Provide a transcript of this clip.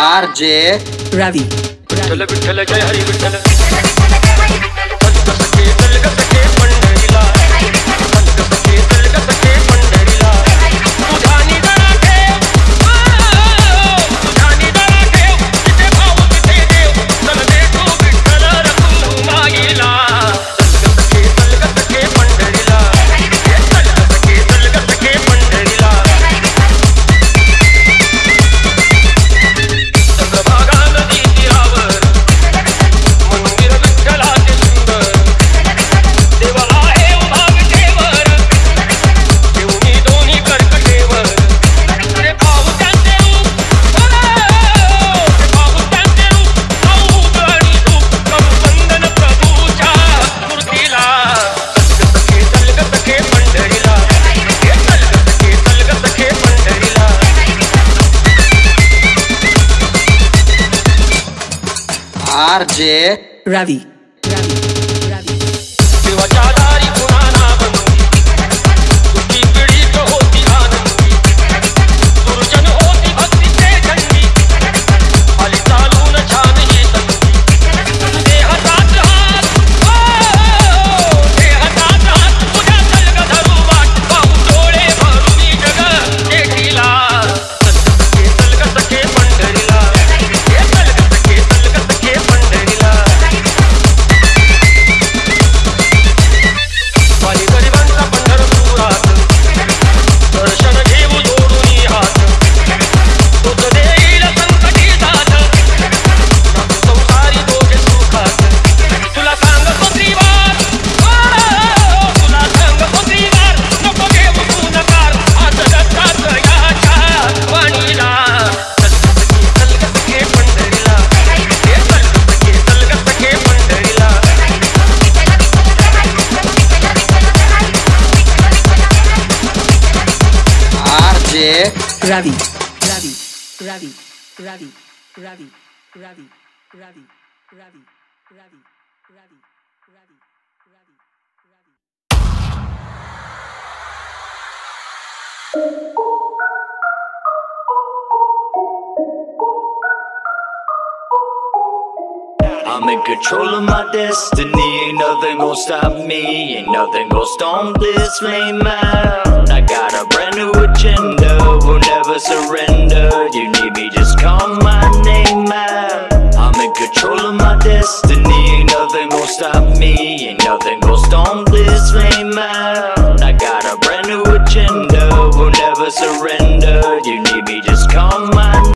RJ Ravi. Vitthal Vitthal जय हरी विठ्ठल सखे तलग सखे पंढरीला तलग सखे पंढरीला तुझा निधडा ठेव तुझा निधडा ठेव तिथे भाऊ तिथे देव चल दे तू विठ्ठल रखून माईला तलग सखे पंढरीला तलग सखे पंढरीला चंद्रभागा नदी तीरावर मंदिर विठ्ठलाचे सुंदर देवा आहे उभा विठेवर देऊनी दोन्ही कर्कटेवर रे भाऊ त्यांचे रूप ते भाऊ त्यांचे रूप भाऊत आणि तूप करू वंदन प्रभूच्या मूर्तीला तलग सखे पंढरीला तलग सखे पंढरीला RJ Ravi. देवाच्या दारी पुन्हा नाबंदी तुझी पिढीत होती आनंदी दुर्जन होती भक्तीचे झंडी आली चालून छान ही संधी देहातात हात देहातात हात तुझ्या तलग धरू वाट पाहू डोळे भरून जग देखीला तलग सखे पंढरीला तलग सखे पंढरीला वाली गरिबांचा पंढरपुरात दर्शन घेऊ जोडून हात तोच देईल संकटी साथ नको संसारी दोघे सुखात तुला सांगतो त्रिवार तुला सांगतो त्रिवार नको घेऊ तू नकार हात दत्तात याच्या वाणीला तलग सखे पंढरीला तलग सखे पंढरीला RJ Ravi. Ravi. Ravi. Ravi. Ravi. Ravi. Ravi. Ravi. Ravi. Ravi. Ravi. Ravi. Ravi. I'm in control of my destiny. Ain't nothing gon' stop me. Ain't nothing gon' storm this flame out. I got a brand new agenda. Will never surrender. You need me, just call my name out. I'm in control of my destiny. Ain't nothing gon' stop me. Ain't nothing gon' storm this flame out.